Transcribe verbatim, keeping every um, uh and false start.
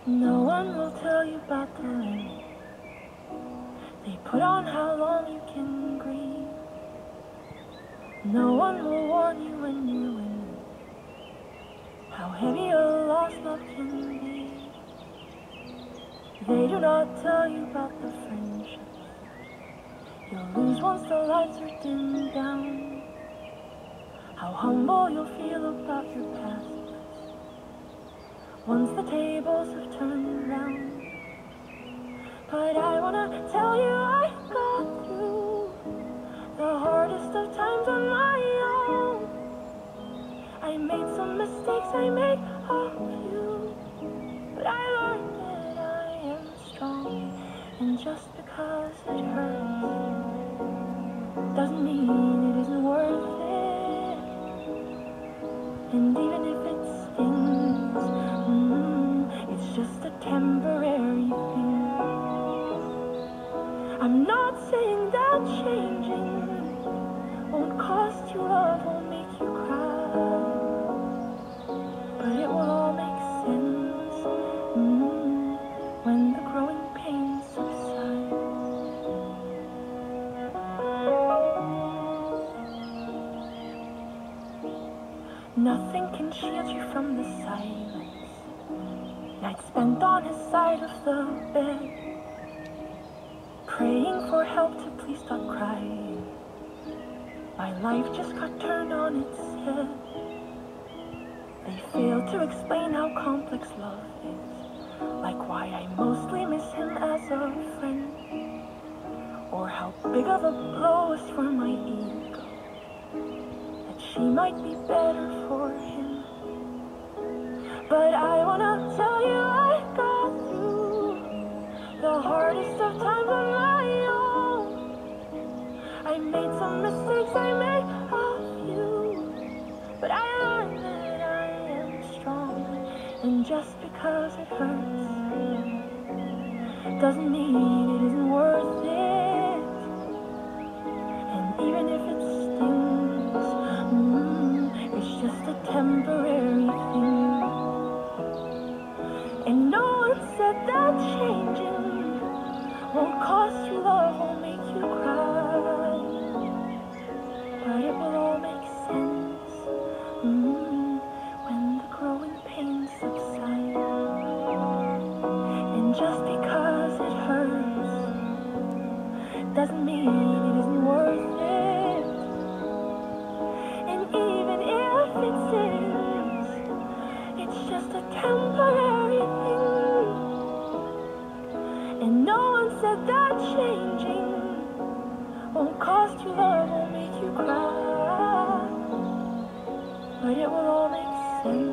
No one will tell you about the limit they put on how long you can grieve. No one will warn you when you're winning how heavy a lost love can be. They do not tell you about the friendships you'll lose once the lights are dimmed down, how humble you'll feel about your past once the tables have turned round. But I wanna tell you I got through the hardest of times on my own. I made some mistakes, I made a few, but I learned that I am strong. And just because it hurts doesn't mean it isn't worth it. And even if it stings, mm, it's just a temporary thing. I'm not saying that changing won't cost you love, won't make you cry, but it will all make sense mm, when the growing pains subside. Nothing can shield you from the silence. Nights spent on his side of the bed, praying for help to please stop crying. My life just got turned on its head. They fail to explain how complex love is, like why I mostly miss him as a friend, or how big of a blow is for my ego, that she might be better for him. But I wanna tell you I got through the hardest of times on my own. I made some mistakes, I made a few, but I learned that I am strong. And just because it hurts doesn't mean it isn't worth it. And even if it stings, mm, it's just a temporary thing. And no one said that changing won't cost you love, won't make you cry, but it will all make sense mm, when the growing pains subside. And just because it hurts doesn't mean it isn't worth it. And even if it stings, it's just a temporary thing. And no one said that changing won't cost you love, won't make you cry, but it will all make sense